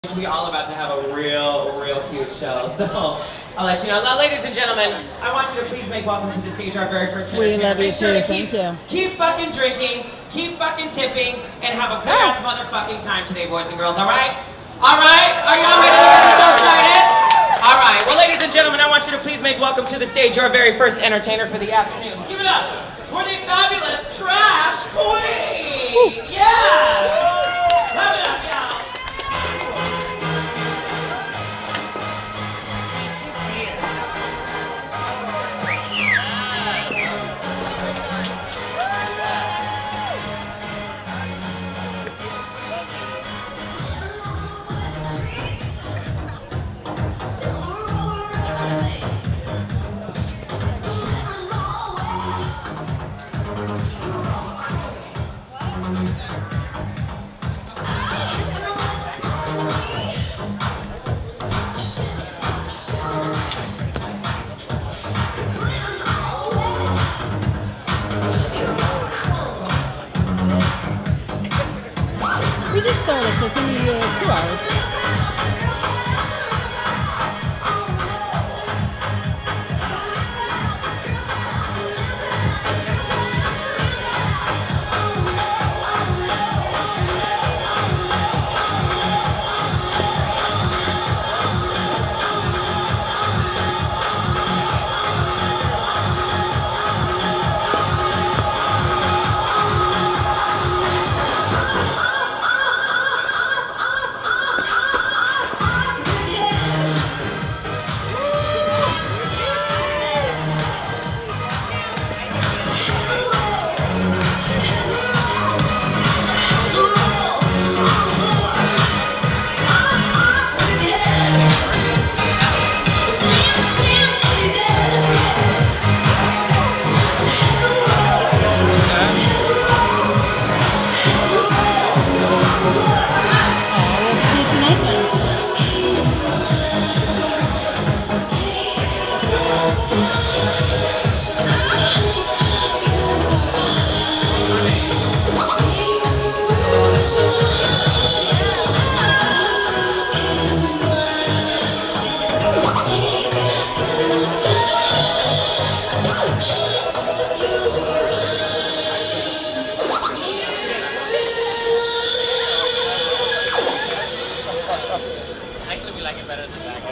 We all about to have a real cute show, so I'll let you know. Now, ladies and gentlemen, I want you to please make welcome to the stage our very first entertainer. We love you Make sure too, to thank you. keep fucking drinking, keep fucking tipping, and have a good ass motherfucking time today, boys and girls, alright? Alright? Are y'all ready to get the show started? Alright, well ladies and gentlemen, I want you to please make welcome to the stage our very first entertainer for the afternoon. Give it up for the fabulous Trash Queen! Yes! Clap it up, y'all! We just started, so it's going to be 2 hours. Actually, we like it better at the back.